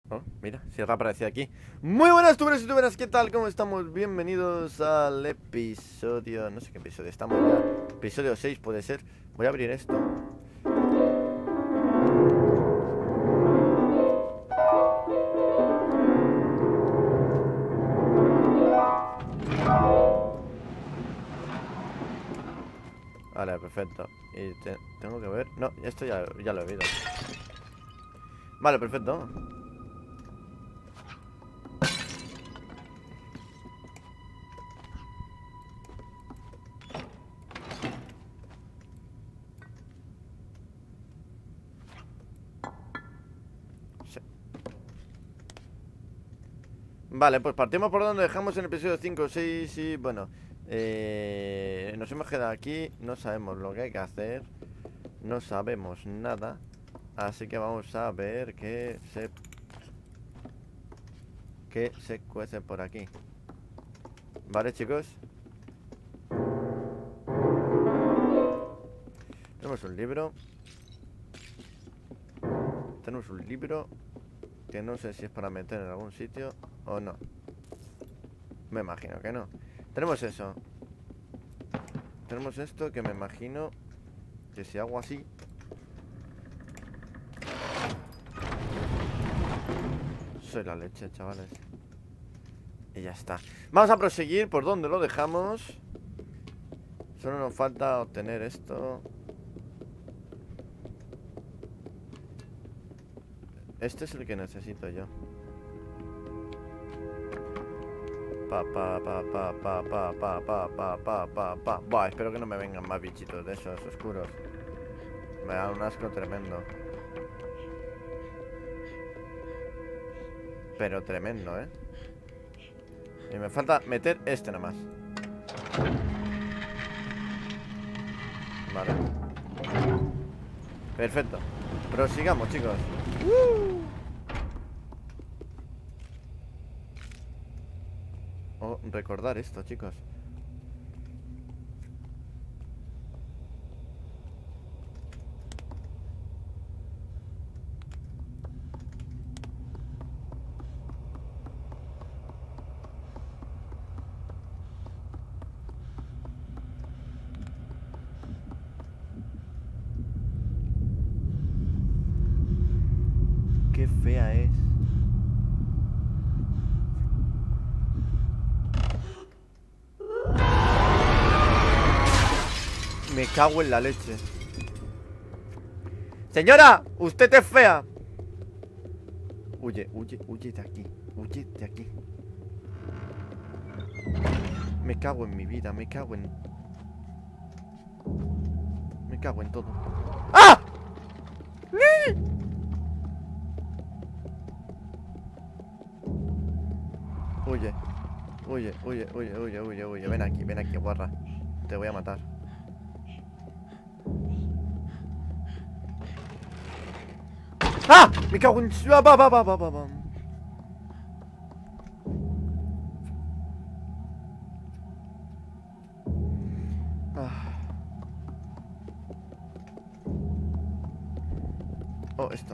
Oh, mira, cierra aparecido aquí. Muy buenas tuberos y tuberas, ¿qué tal? ¿Cómo estamos? Bienvenidos al episodio... No sé qué episodio estamos ya. Episodio 6 puede ser. Voy a abrir esto. Vale, perfecto. Y tengo que ver... No, esto ya lo he visto. Vale, perfecto. Sí. Vale, pues partimos por donde dejamos en el episodio 5, 6 y bueno, nos hemos quedado aquí, no sabemos lo que hay que hacer, no sabemos nada, así que vamos a ver qué se cuece por aquí. Vale, chicos, tenemos un libro que no sé si es para meter en algún sitio o no. Me imagino que no. Tenemos eso. Tenemos esto que me imagino que si hago así... Soy la leche, chavales. Y ya está. Vamos a proseguir por donde lo dejamos. Solo nos falta obtener esto. Este es el que necesito yo. Buah, espero que no me vengan más bichitos de esos oscuros. Me da un asco tremendo. Pero tremendo, ¿eh? Y me falta meter este nada más. Vale. Perfecto. Prosigamos, chicos. Oh, recordar esto, chicos. Qué fea es. Me cago en la leche. Señora, usted es fea. Huye, huye, huye de aquí. Huye de aquí. Me cago en mi vida, me cago en todo. ¡Ah! Huye, huye, huye, huye, huye, huye, huye. Ven aquí, guarra. Te voy a matar. ¡Ah! Me cago en... Ah. Oh, esto.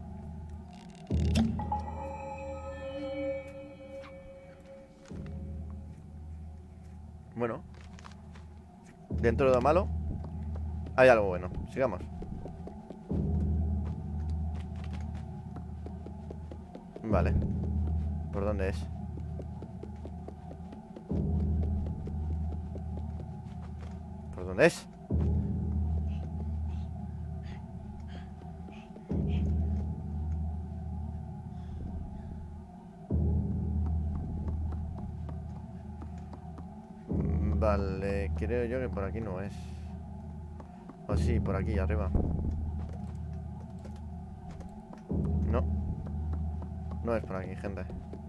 Bueno, dentro de lo malo hay algo bueno. Sigamos. Vale. ¿Por dónde es? ¿Por dónde es? Vale, creo yo que por aquí no es. O sí, por aquí arriba. No. No es por aquí, gente.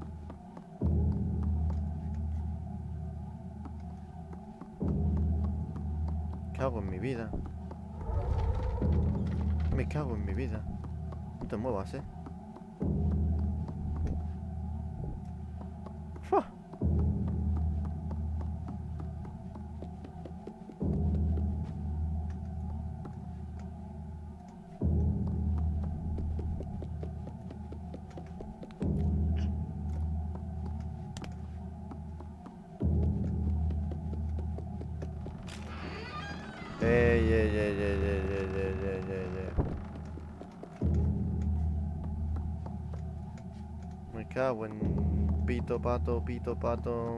¿Qué hago en mi vida? Me cago en mi vida. No te muevas, ¡Fua! Ey, ey, ey, ey, ey, ey, ey, ey, ey, ey. Me cago en pito, pato, pito, pato.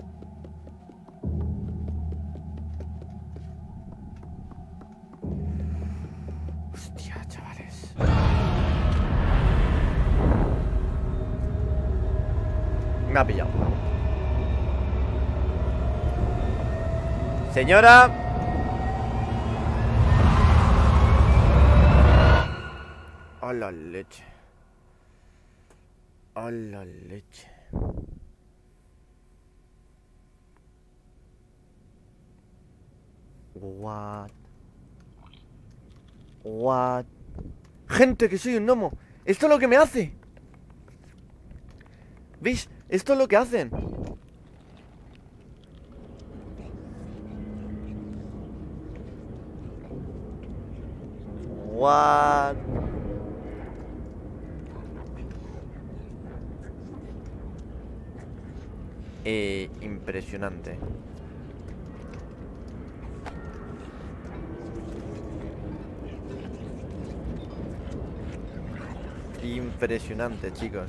Hostia, chavales. Me ha pillado. Señora. A la leche. A la leche. What? What? Gente, que soy un gnomo. Esto es lo que me hace. ¿Veis? Esto es lo que hacen. What? Impresionante. Impresionante, chicos.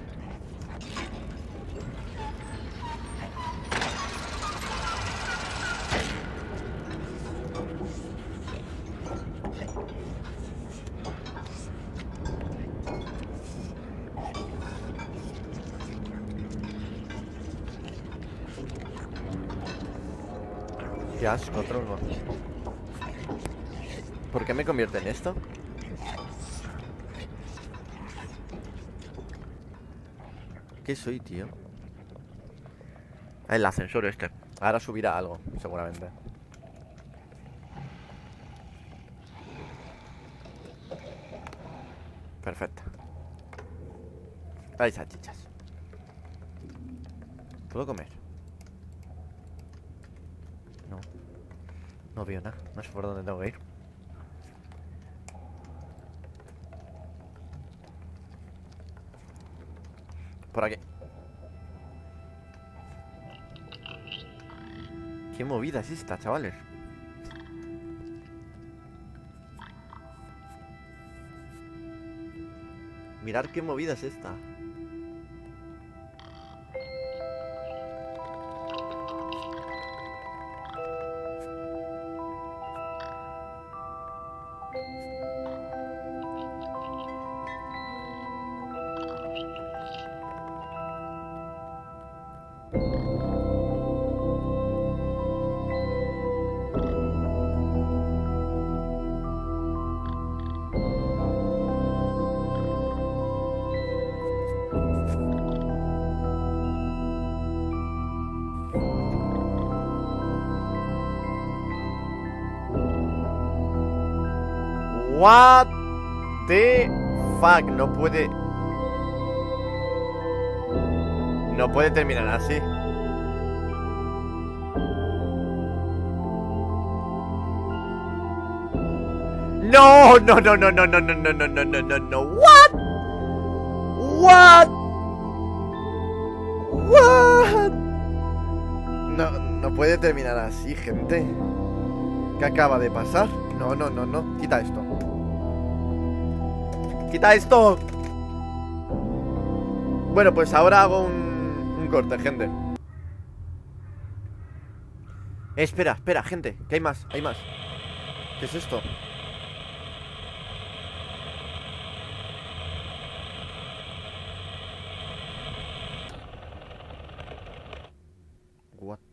Qué asco, tronco. ¿Por qué me convierte en esto? ¿Qué soy, tío? El ascensor este. Ahora subirá algo, seguramente. Perfecto. Hay salchichas. ¿Puedo comer? No. No veo nada. No sé por dónde tengo que ir. Por aquí. ¿Qué movida es esta, chavales? Mirad qué movida es esta. What the fuck, no puede. No puede terminar así. No, no, no, no, no, no, no, no, no, no, no, no, no. What? What? What? No, no puede terminar así, gente. ¿Qué acaba de pasar? No, no, no, no. Quita esto. ¡Quita esto! Bueno, pues ahora hago un corte, gente. Espera, espera, gente. Que hay más, hay más. ¿Qué es esto? What?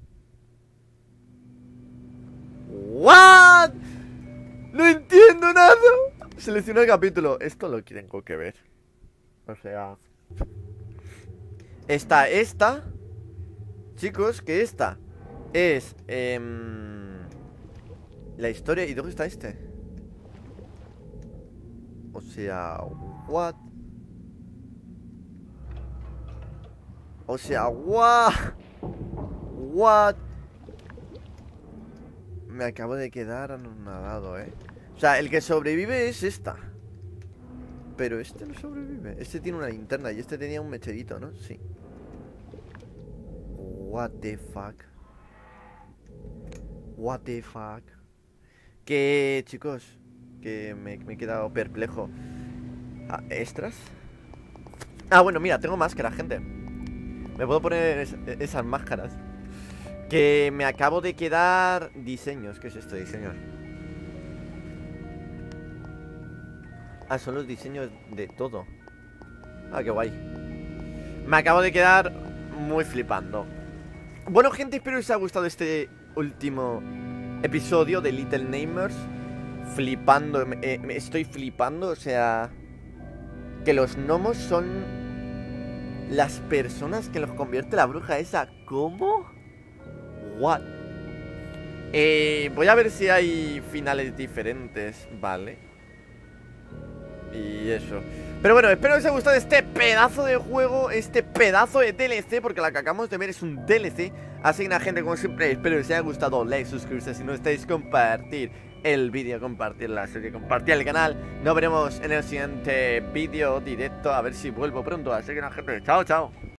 What? No entiendo nada. Selecciona el capítulo. Esto lo tengo que ver. O sea, está esta. Chicos, que esta es la historia. ¿Y dónde está este? O sea, what? O sea, what? What? Me acabo de quedar anonadado, O sea, el que sobrevive es esta. Pero este no sobrevive. Este tiene una linterna y este tenía un mecherito, ¿no? Sí. What the fuck. What the fuck. Que, chicos, que me he quedado perplejo. ¿Extras? Ah, bueno, mira, tengo máscara, gente. Me puedo poner esas máscaras. Que me acabo de quedar diseños. ¿Qué es esto, diseños? Ah, son los diseños de todo. Ah, qué guay. Me acabo de quedar muy flipando. Bueno, gente, espero que os haya gustado este último episodio de Little Nightmares. Flipando, me estoy flipando, o sea... Que los gnomos son las personas que los convierte la bruja esa. ¿Cómo? What? Voy a ver si hay finales diferentes, vale. Y eso. Pero bueno, espero que os haya gustado este pedazo de juego, este pedazo de DLC, porque la que acabamos de ver es un DLC. Así que nada, gente, como siempre, espero que os haya gustado, like, suscribirse si no estáis, compartir el vídeo, compartir la serie, compartir el canal. Nos veremos en el siguiente vídeo directo, a ver si vuelvo pronto. Así que nada, gente, chao, chao.